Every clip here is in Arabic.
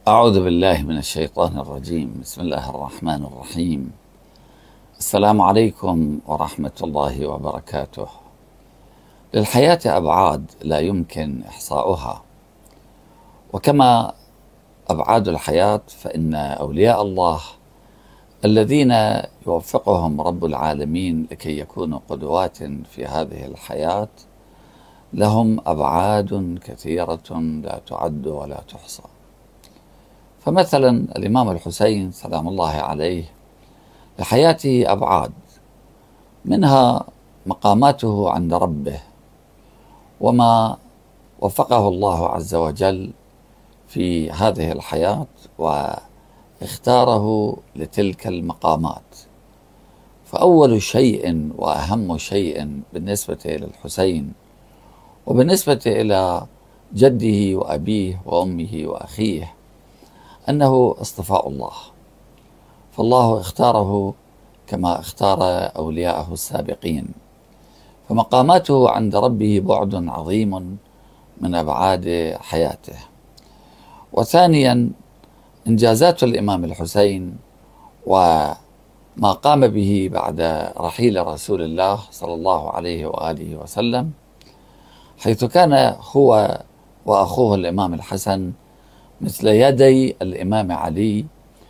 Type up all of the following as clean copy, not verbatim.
أعوذ بالله من الشيطان الرجيم. بسم الله الرحمن الرحيم. السلام عليكم ورحمة الله وبركاته. للحياة أبعاد لا يمكن إحصاؤها، وكما أبعاد الحياة فإن أولياء الله الذين يوفقهم رب العالمين لكي يكونوا قدوات في هذه الحياة لهم أبعاد كثيرة لا تعد ولا تحصى. فمثلا الإمام الحسين سلام الله عليه لحياته أبعاد، منها مقاماته عند ربه وما وفقه الله عز وجل في هذه الحياة واختاره لتلك المقامات. فأول شيء وأهم شيء بالنسبة للحسين وبالنسبة إلى جده وأبيه وأمه وأخيه أنه اصطفاء الله، فالله اختاره كما اختار أولياءه السابقين، فمقاماته عند ربه بعد عظيم من أبعاد حياته. وثانيا إنجازات الإمام الحسين وما قام به بعد رحيل رسول الله صلى الله عليه وآله وسلم، حيث كان هو وأخوه الإمام الحسن مثل يدي الإمام علي،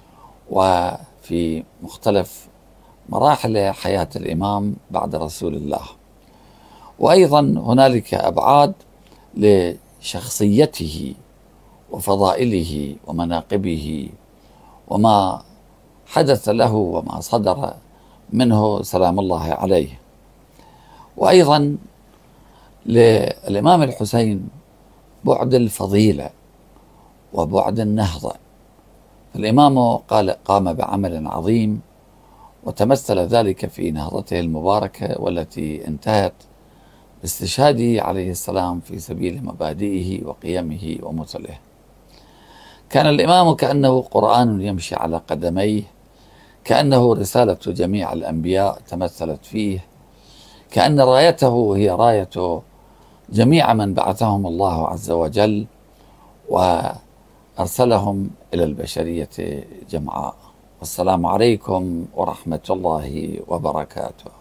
وفي مختلف مراحل حياة الإمام بعد رسول الله. وأيضا هنالك أبعاد لشخصيته وفضائله ومناقبه وما حدث له وما صدر منه سلام الله عليه. وأيضا للإمام الحسين بعد الفضيلة وبعد النهضة، فالإمام قام بعمل عظيم وتمثل ذلك في نهضته المباركة، والتي انتهت باستشهاده عليه السلام في سبيل مبادئه وقيمه ومثله. كان الإمام كأنه قرآن يمشي على قدميه، كأنه رسالة جميع الأنبياء تمثلت فيه، كأن رايته هي راية جميع من بعثهم الله عز وجل وأرسلهم إلى البشرية جمعاء. والسلام عليكم ورحمة الله وبركاته.